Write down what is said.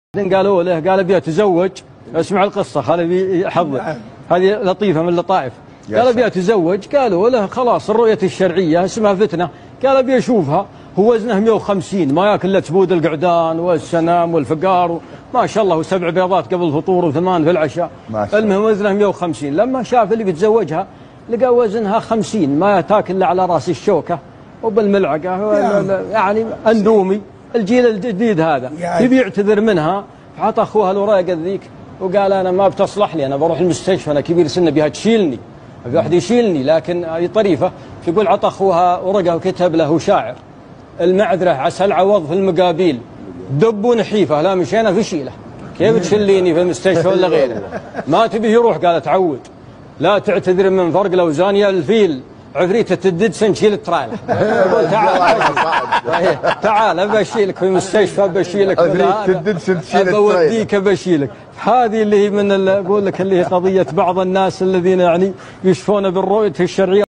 قالوا له قال ابي اتزوج. اسمع القصه خلي يحضر، هذه لطيفه من اللطائف. قال ابي اتزوج، قالوا له خلاص الرؤيه الشرعيه اسمها فتنه، قال ابي اشوفها. هو وزنه 150، ما ياكل الا تبود القعدان والسنام والفقار ما شاء الله، وسبع بيضات قبل الفطور و8 في العشاء. المهم وزنه 150. لما شاف اللي بيتزوجها لقى وزنها 50، ما تاكل الا على راس الشوكه وبالملعقه، يعني اندومي. الجيل الجديد هذا يبي يعتذر منها، فعطى اخوها الورقه ذيك وقال انا ما بتصلح لي، انا بروح المستشفى، انا كبير سن بها تشيلني، ابي واحد يشيلني. لكن هذه طريفه. يقول عطى اخوها ورقه وكتب له شاعر: المعذره عسى العوض في المقابيل، دب ونحيفه لا مشينا في شيله، كيف تشليني في المستشفى ولا غيره؟ ما تبيه يروح، قال تعود، لا تعتذر من فرق الاوزان يا الفيل، عفريته تددسن شيل الترايله. تعال بشيلك في المستشفى، بشيلك عفريته تددسن شيل الترايله، بوديك بشيلك. هذه اللي هي من اقول لك اللي هي قضيه بعض الناس الذين يعني يشفون بالرؤيه الشرعيه.